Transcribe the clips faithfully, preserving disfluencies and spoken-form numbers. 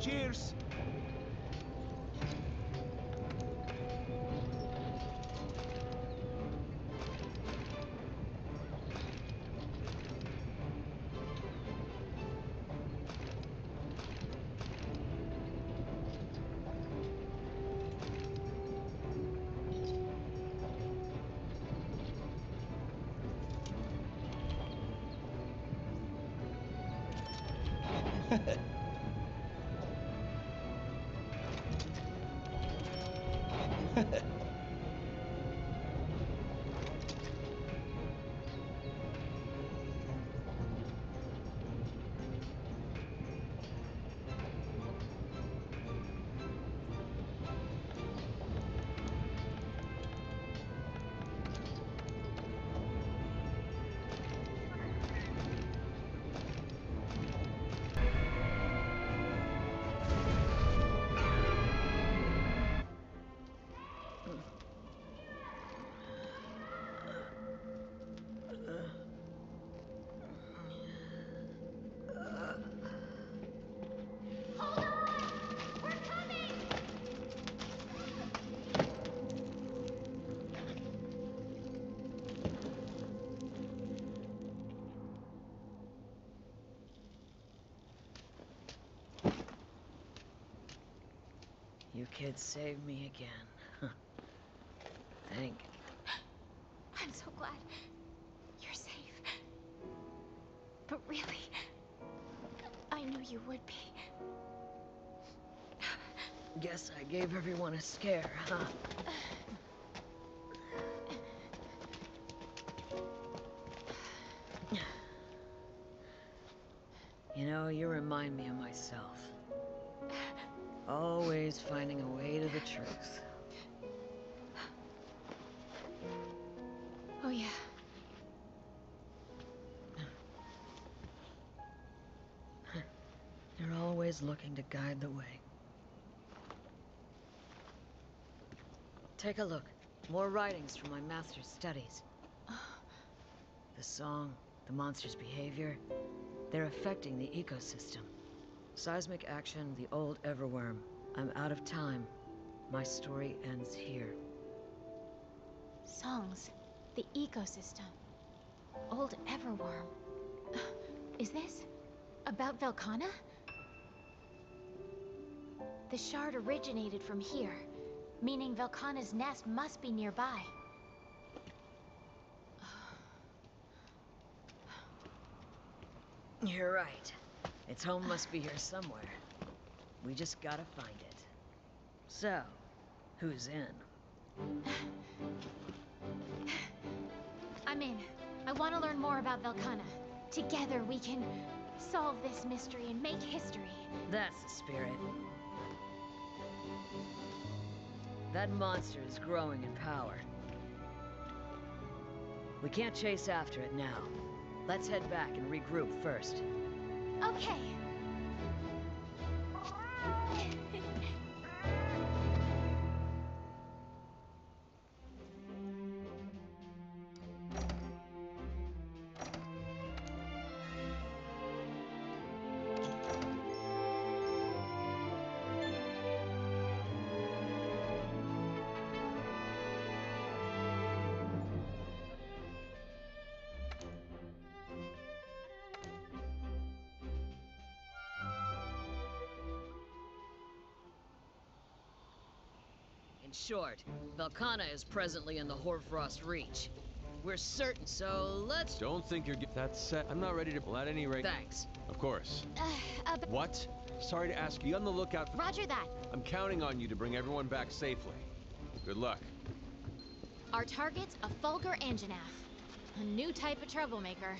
Cheers! You kids saved me again. Thank you. I'm so glad you're safe. But really, I knew you would be. Guess I gave everyone a scare, huh? You know, you remind me of myself. Always finding a way to the truth. Oh, yeah. You're always looking to guide the way. Take a look. More writings from my master's studies. The song, the monster's behavior, they're affecting the ecosystem. Seismic action, the old Everworm. I'm out of time. My story ends here. Songs, the ecosystem, old Everworm. Is this about Velkhana? The shard originated from here, meaning Velkhana's nest must be nearby. You're right. Its home must be here somewhere. We just gotta find it. So, who's in? I'm in. I want to learn more about Velkhana. Together we can solve this mystery and make history. That's the spirit. That monster is growing in power. We can't chase after it now. Let's head back and regroup first. Okay. In short, Velkhana is presently in the Hoarfrost Reach. We're certain, so let's... Don't think you're get that set. I'm not ready to pull at any rate. Thanks. Of course. Uh, uh, but What? Sorry to ask. Be on the lookout for... Roger that. I'm counting on you to bring everyone back safely. Good luck. Our target's a Fulgur Anjanath, a new type of troublemaker.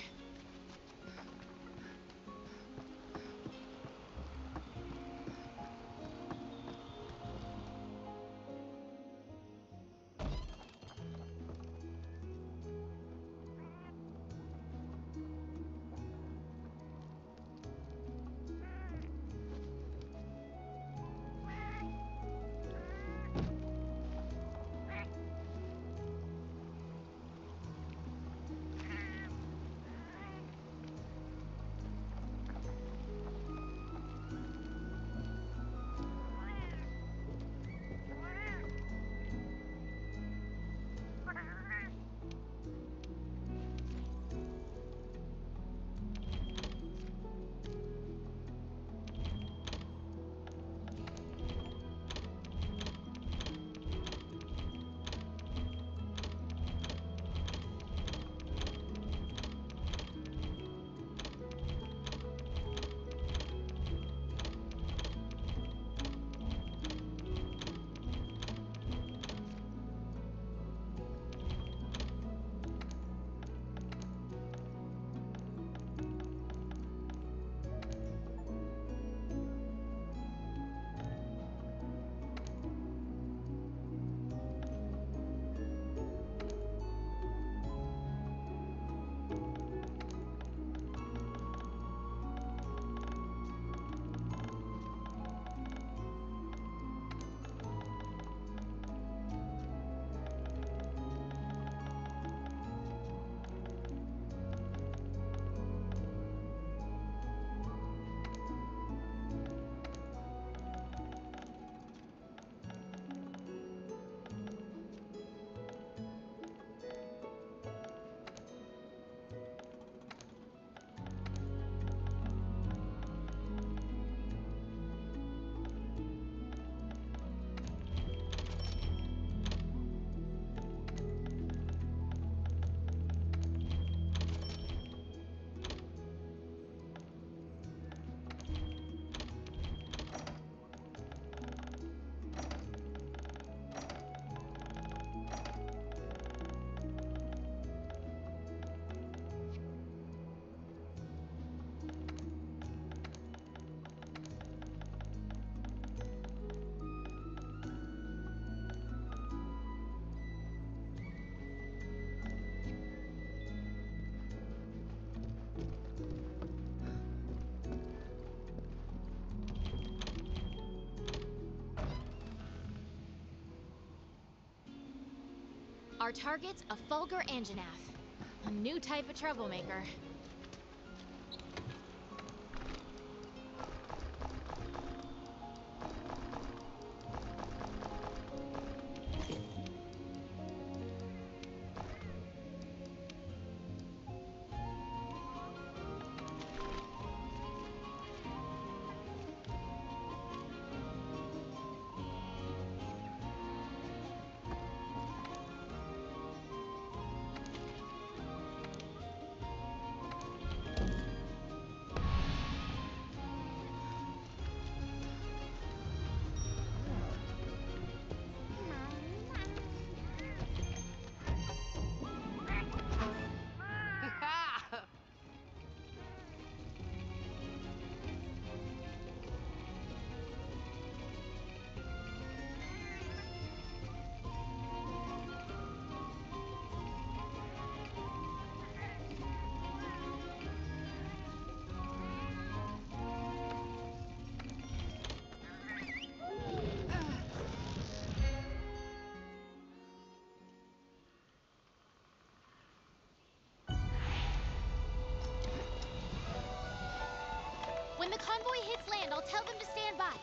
Our target's a Fulgur Anjanath, a new type of troublemaker. When the convoy hits land, I'll tell them to stand by.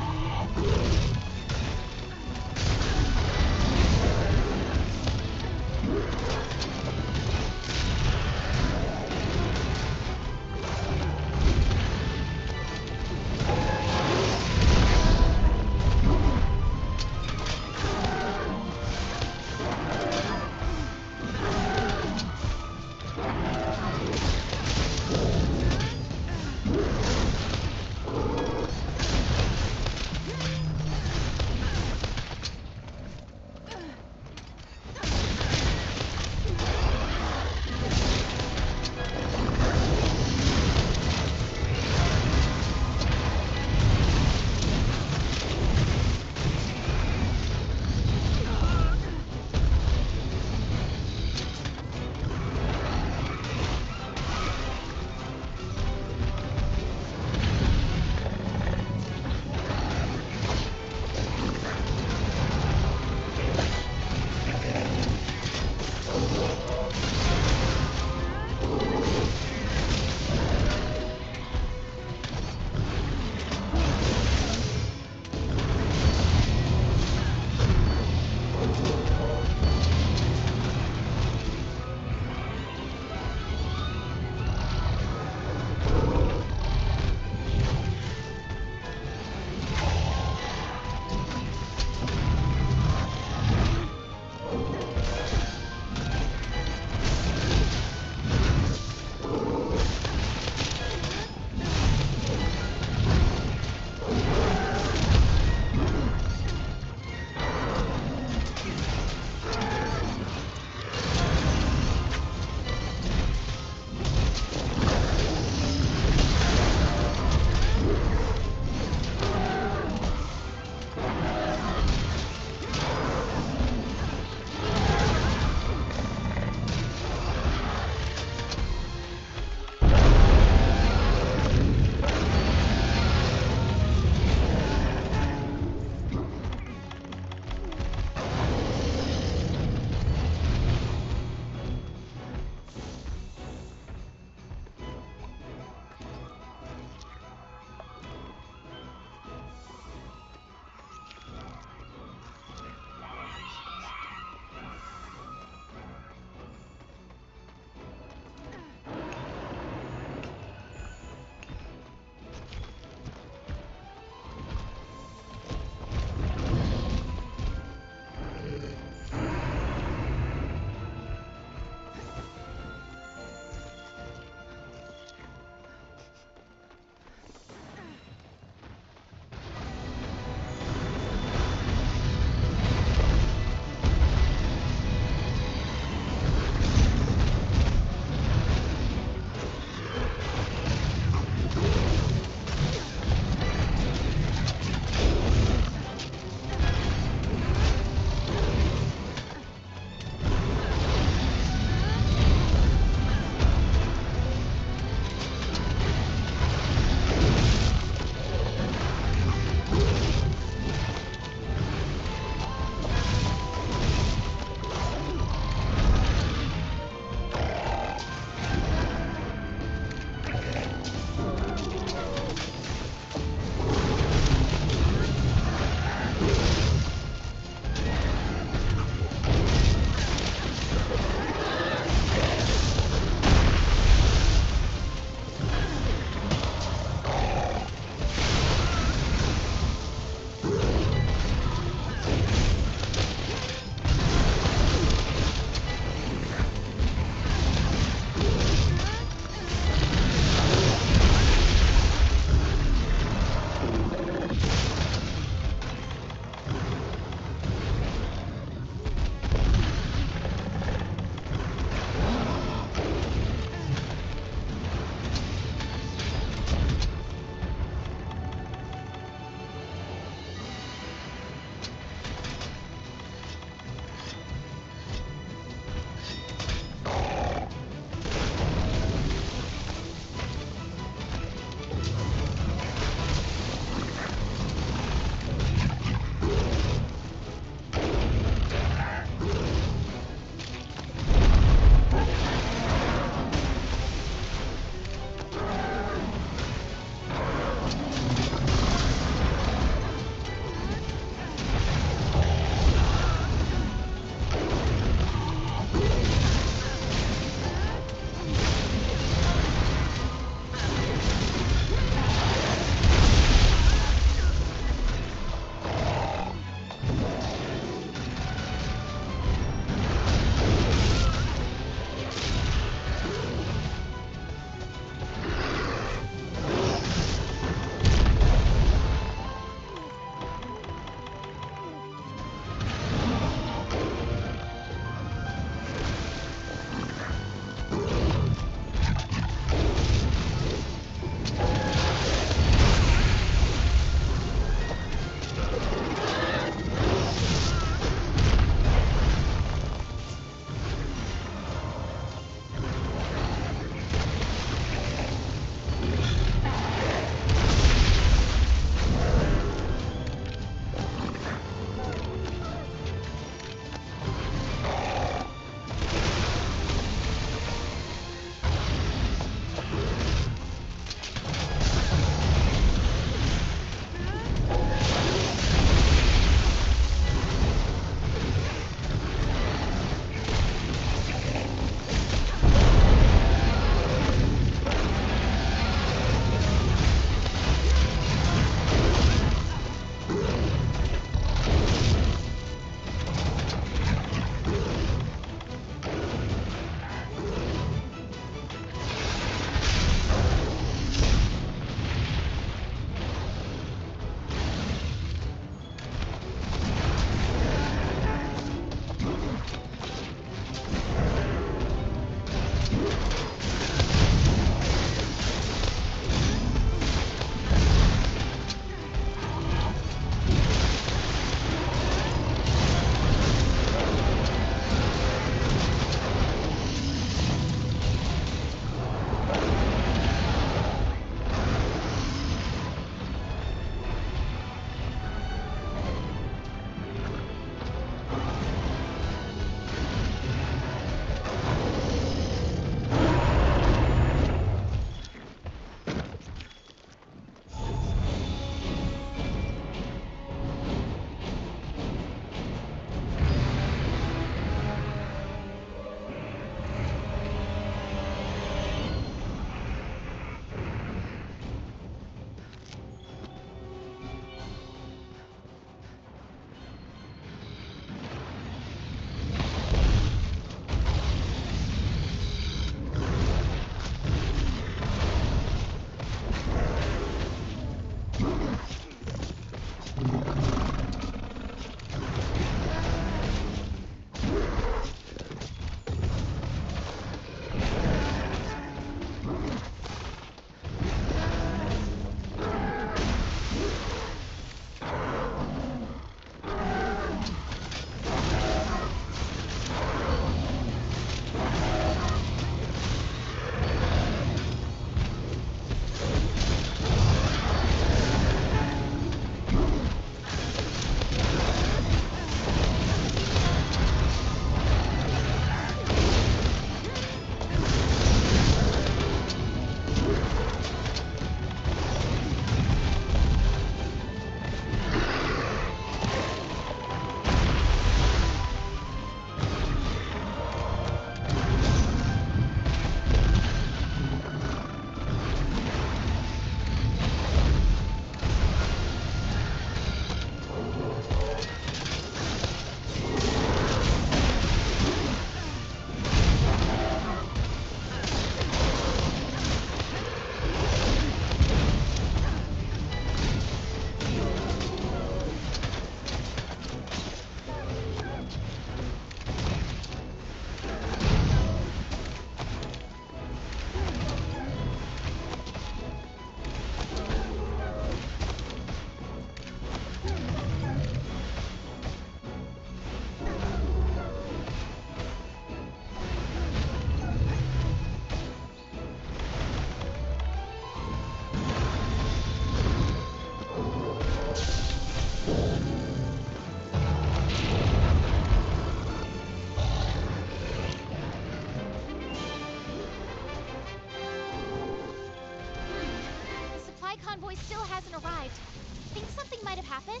happened?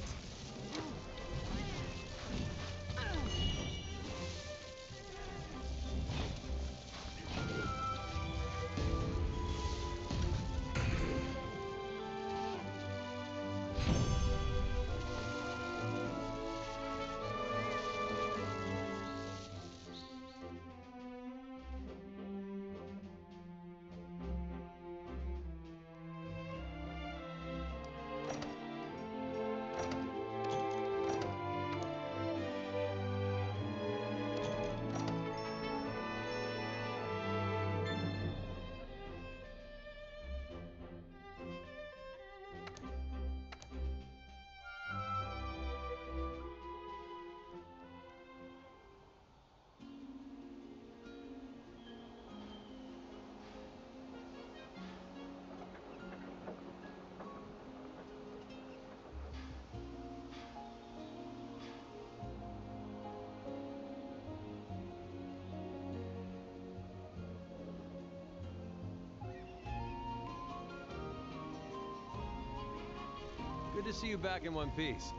Good to see you back in one piece.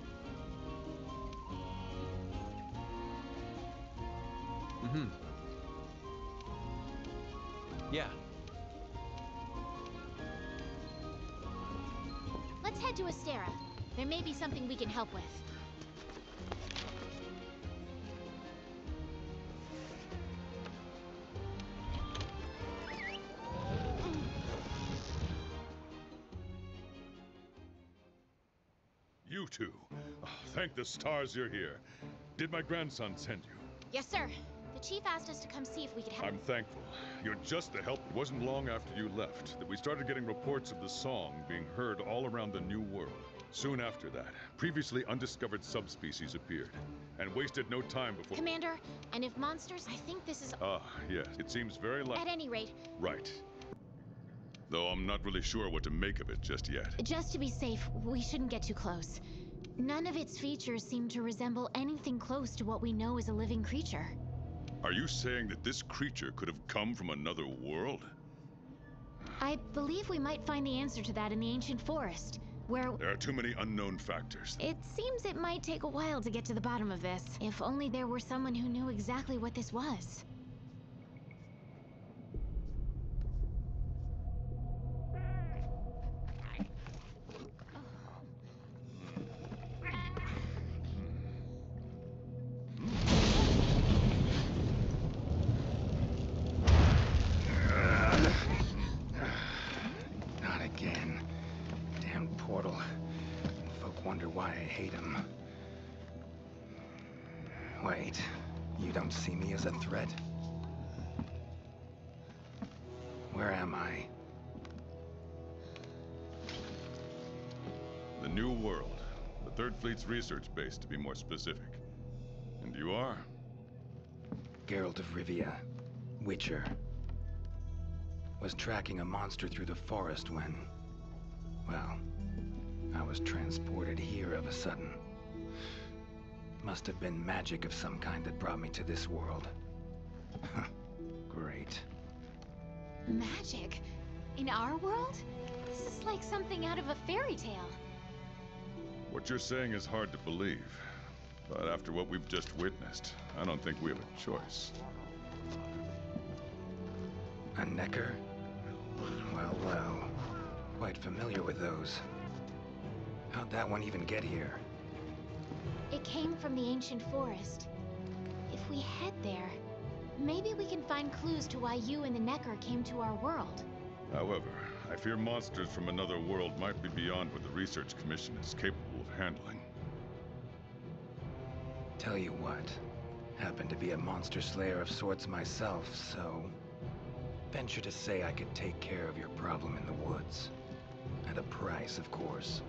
Mm-hmm. Yeah. Let's head to Astera. There may be something we can help with. You two. Oh, thank the stars you're here. Did my grandson send you? Yes, sir. The chief asked us to come see if we could help. I'm thankful. You're just the help. It wasn't long after you left that we started getting reports of the song being heard all around the New World. Soon after that, previously undiscovered subspecies appeared, and wasted no time before— Commander, and if monsters, I think this is— Ah, yes. It seems very like— At any rate— Right. Though I'm not really sure what to make of it just yet. Just to be safe, we shouldn't get too close. None of its features seem to resemble anything close to what we know as a living creature. Are you saying that this creature could have come from another world? I believe we might find the answer to that in the ancient forest, where— There are too many unknown factors. It seems it might take a while to get to the bottom of this. If only there were someone who knew exactly what this was. wonder why I hate him. Wait, you don't see me as a threat? Where am I? The New World. The Third Fleet's research base, to be more specific. And you are? Geralt of Rivia, Witcher. Was tracking a monster through the forest when... well, I was transported here of a sudden. Must have been magic of some kind that brought me to this world. Great. Magic? In our world? This is like something out of a fairy tale. What you're saying is hard to believe. But after what we've just witnessed, I don't think we have a choice. A Necker? Well, well. Quite familiar with those. How'd that one even get here? It came from the ancient forest. If we head there, maybe we can find clues to why you and the Necker came to our world. However, I fear monsters from another world might be beyond what the Research Commission is capable of handling. Tell you what, happen to be a monster slayer of sorts myself, so... venture to say I could take care of your problem in the woods. At a price, of course.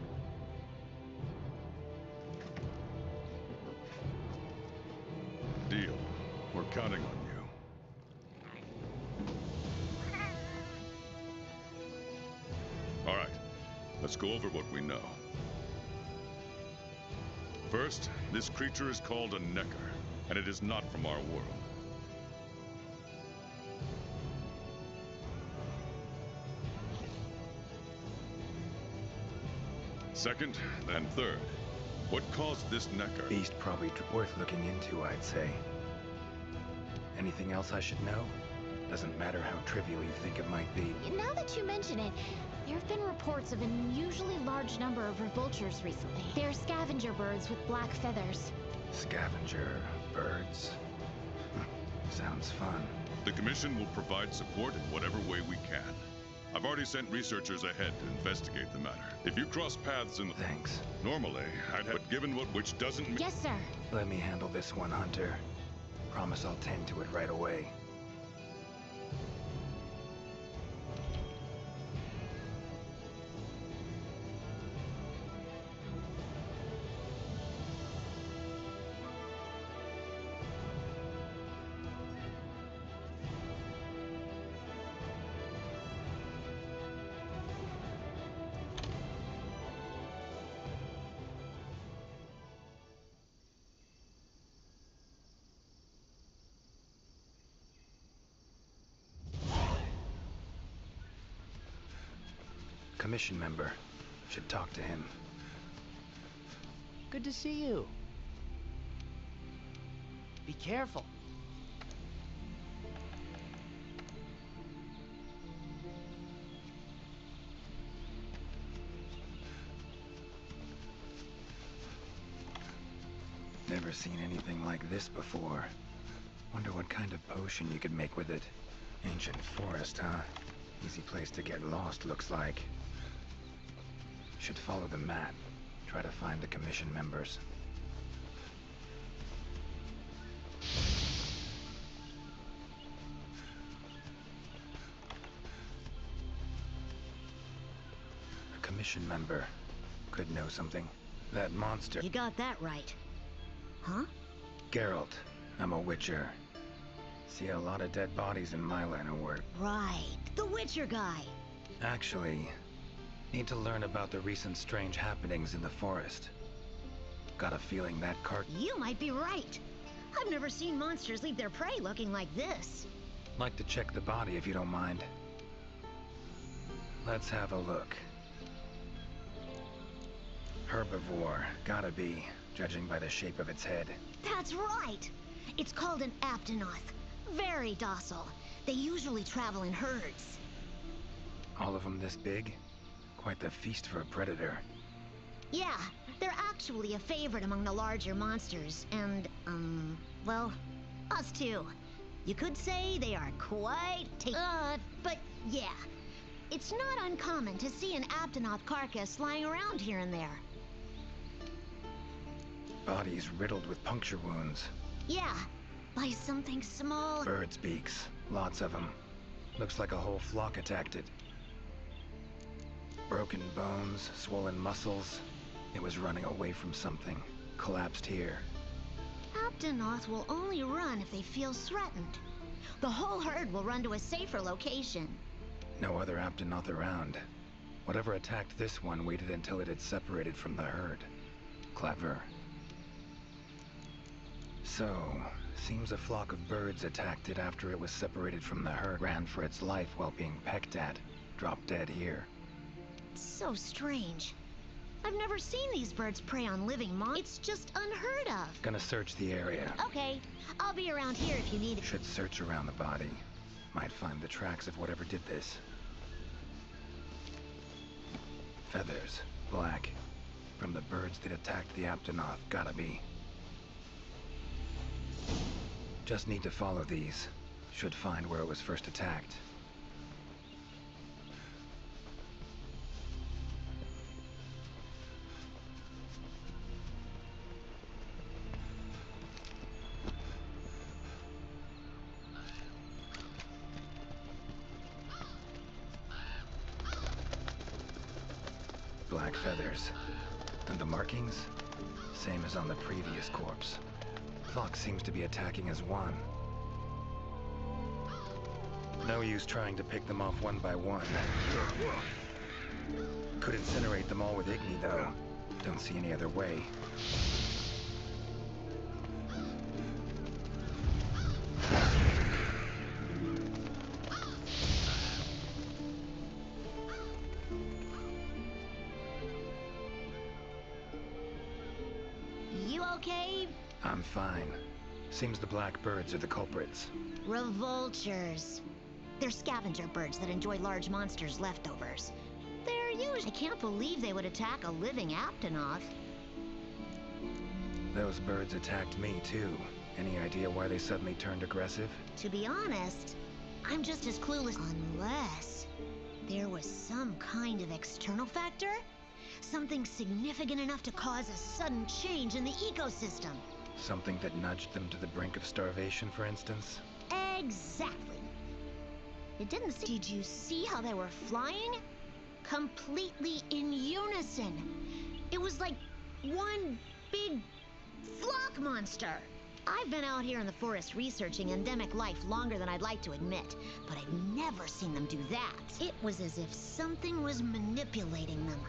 Deal. We're counting on you. All right. Let's go over what we know. First, this creature is called a Necker, and it is not from our world. Second, and third, what caused this Necker? Beast probably t- worth looking into, I'd say. Anything else I should know? Doesn't matter how trivial you think it might be. Now that you mention it, there have been reports of an unusually large number of vultures recently. They're scavenger birds with black feathers. Scavenger birds? Sounds fun. The Commission will provide support in whatever way we can. I've already sent researchers ahead to investigate the matter. If you cross paths in... Thanks. Normally, I'd have... But given what which doesn't... Yes, sir. Let me handle this one, Hunter. Promise I'll tend to it right away. Commission member. Should talk to him. Good to see you. Be careful. Never seen anything like this before. Wonder what kind of potion you could make with it. Ancient forest, huh? Easy place to get lost, looks like. Should follow the map. Try to find the Commission members. A Commission member. Could know something. That monster... You got that right. Huh? Geralt. I'm a Witcher. See a lot of dead bodies in my line of work. Right. The Witcher guy. Actually, need to learn about the recent strange happenings in the forest. Got a feeling that cart... You might be right. I've never seen monsters leave their prey looking like this. Like to check the body if you don't mind. Let's have a look. Herbivore, gotta be, judging by the shape of its head. That's right. It's called an Aptonoth. Very docile. They usually travel in herds. All of them this big? Quite the feast for a predator. Yeah, they're actually a favorite among the larger monsters, and, um, well, us too. You could say they are quite ta- Uh, but yeah. It's not uncommon to see an Aptonoth carcass lying around here and there. body's riddled with puncture wounds. Yeah, by something small. Birds' beaks. Lots of them. Looks like a whole flock attacked it. Broken bones, swollen muscles. It was running away from something. Collapsed here. Aptonoth will only run if they feel threatened. The whole herd will run to a safer location. No other Aptonoth around. Whatever attacked this one waited until it had separated from the herd. Clever. So, seems a flock of birds attacked it after it was separated from the herd, ran for its life while being pecked at, dropped dead here. It's so strange. I've never seen these birds prey on living monsters. It's just unheard of. Gonna search the area. Okay, I'll be around here if you need it. Should search around the body. Might find the tracks of whatever did this. Feathers. Black. From the birds that attacked the Aptonoth. Gotta be. Just need to follow these. Should find where it was first attacked. Black feathers. And the markings? Same as on the previous corpse. Flock seems to be attacking as one. No use trying to pick them off one by one. Could incinerate them all with Igni, though. Don't see any other way. You okay? I'm fine. Seems the black birds are the culprits. Revoltures. They're scavenger birds that enjoy large monsters' leftovers. They're usually... I can't believe they would attack a living Aptonoth. Those birds attacked me, too. Any idea why they suddenly turned aggressive? To be honest, I'm just as clueless. Unless there was some kind of external factor? Something significant enough to cause a sudden change in the ecosystem. Something that nudged them to the brink of starvation, for instance? Exactly. It didn't see... Did you see how they were flying? Completely in unison. It was like one big flock monster. I've been out here in the forest researching endemic life longer than I'd like to admit, but I've never seen them do that. It was as if something was manipulating them.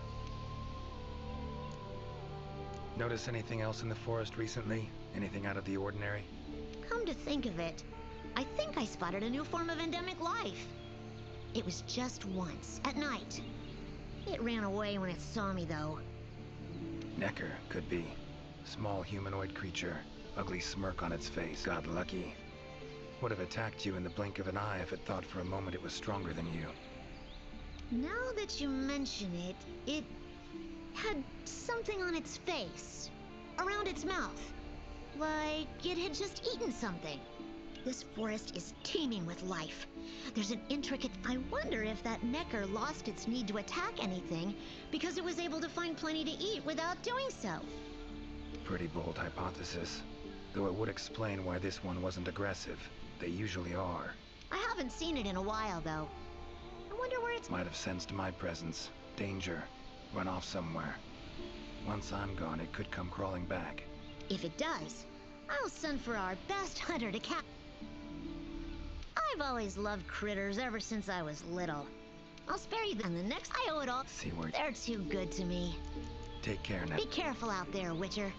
Notice anything else in the forest recently? Anything out of the ordinary? Come to think of it, I think I spotted a new form of endemic life. It was just once, at night. It ran away when it saw me, though. Necker, could be. Small humanoid creature. Ugly smirk on its face. Got lucky. Would have attacked you in the blink of an eye if it thought for a moment it was stronger than you. Now that you mention it, it had something on its face. Around its mouth. Like it had just eaten something. This forest is teeming with life. There's an intricate... I wonder if that Necker lost its need to attack anything because it was able to find plenty to eat without doing so. Pretty bold hypothesis. Though it would explain why this one wasn't aggressive. They usually are. I haven't seen it in a while, though. I wonder where it's... Might have sensed my presence. Danger. Run off somewhere. Once I'm gone, it could come crawling back. If it does, I'll send for our best hunter to catch... I've always loved critters ever since I was little. I'll spare you, and the next I owe it all. See where... They're too good to me. Take care now. Be careful out there, Witcher.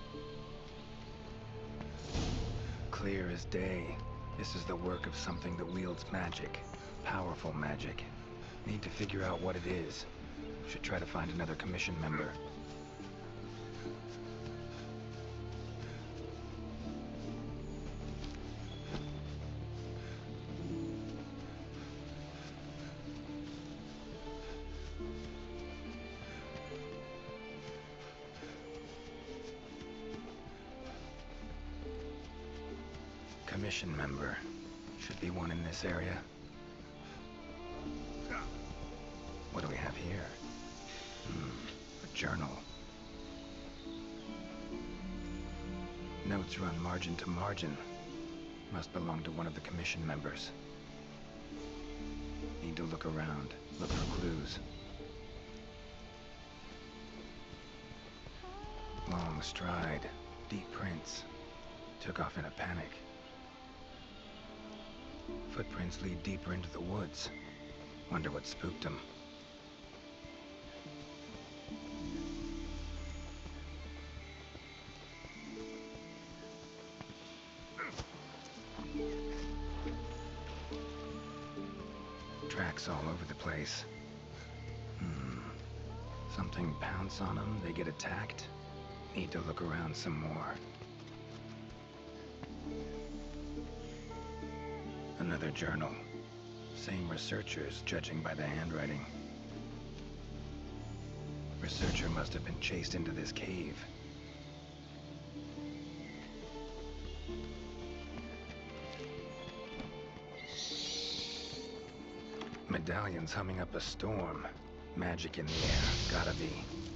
Clear as day. This is the work of something that wields magic. Powerful magic. Need to figure out what it is. Should try to find another commission member. Commission member. Should be one in this area. What do we have here? Hmm, a journal. Notes run margin to margin. Must belong to one of the commission members. Need to look around, look for clues. Long stride, deep prints. Took off in a panic. Footprints lead deeper into the woods. Wonder what spooked him. Tracks all over the place. Hmm. Something pounce on them, they get attacked. Need to look around some more. Another journal. Same researchers, judging by the handwriting. Researcher must have been chased into this cave. Medallion's humming up a storm. Magic in the air. Gotta be.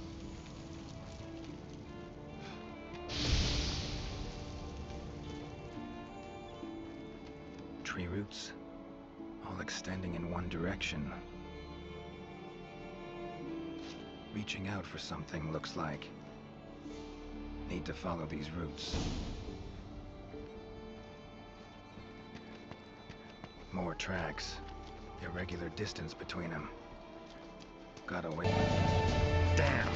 Tree roots, all extending in one direction. Reaching out for something, looks like. Need to follow these roots. More tracks. Irregular distance between them. Gotta wait. Damn!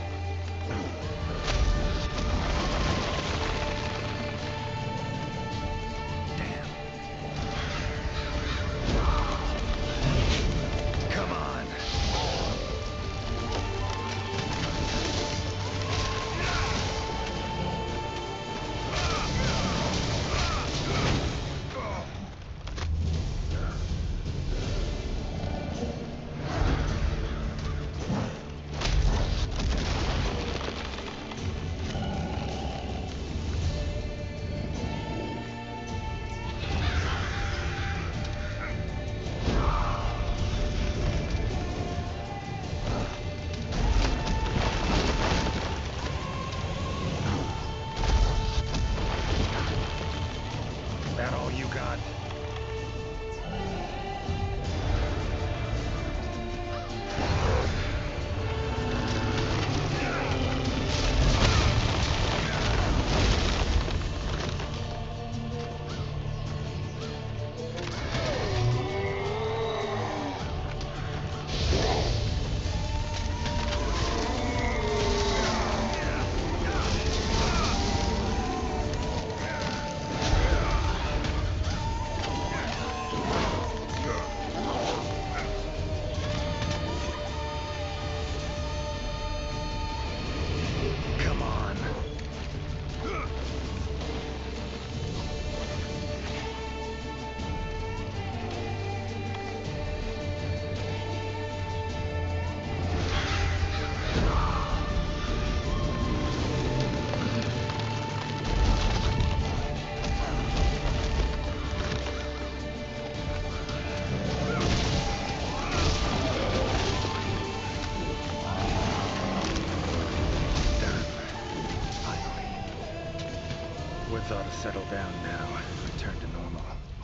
Ought to settle down now, return to normal.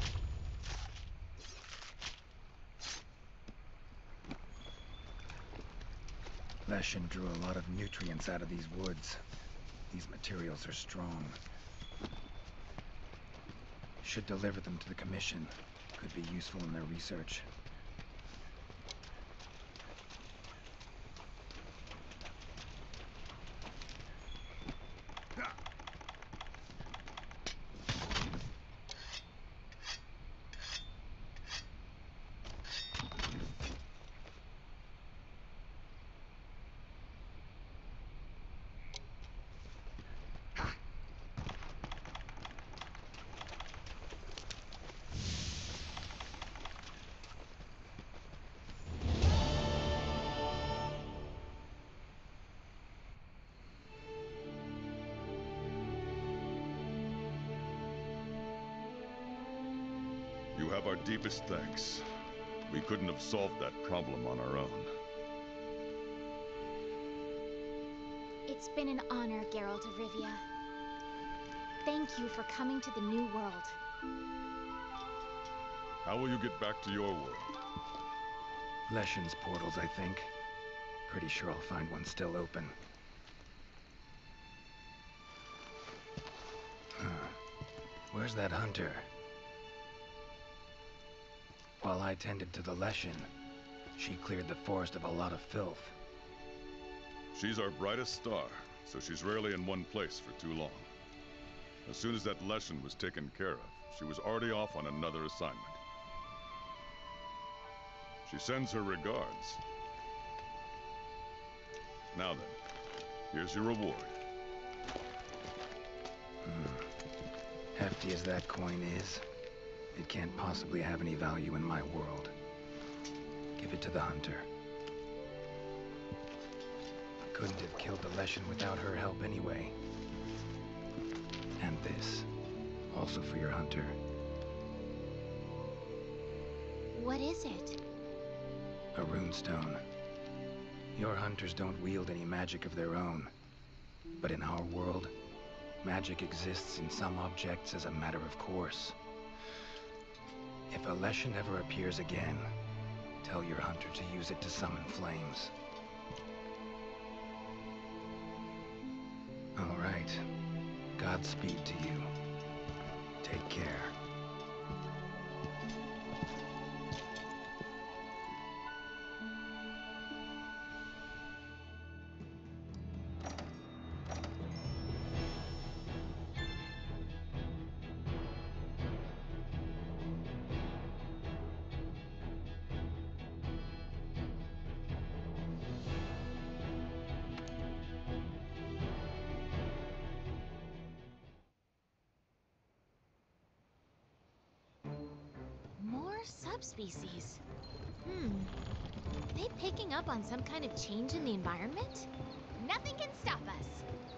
Leshen drew a lot of nutrients out of these woods. These materials are strong. Should deliver them to the Commission. Could be useful in their research. You have our deepest thanks. We couldn't have solved that problem on our own. It's been an honor, Geralt of Rivia. thank you for coming to the New World. How will you get back to your world? Leshen's portals, I think. Pretty sure I'll find one still open. Huh. Where's that hunter? While I tended to the Leshen, she cleared the forest of a lot of filth. She's our brightest star, so she's rarely in one place for too long. As soon as that Leshen was taken care of, she was already off on another assignment. She sends her regards. Now then, here's your reward. Hmm. Hefty as that coin is, it can't possibly have any value in my world. Give it to the hunter. Couldn't have killed the Leshen without her help anyway. And this, also for your hunter. What is it? A runestone. Your hunters don't wield any magic of their own. But in our world, magic exists in some objects as a matter of course. If a Leshen ever appears again, tell your hunter to use it to summon flames. All right. Godspeed to you. Take care. Subspecies. Hmm. Are they picking up on some kind of change in the environment? Nothing can stop us.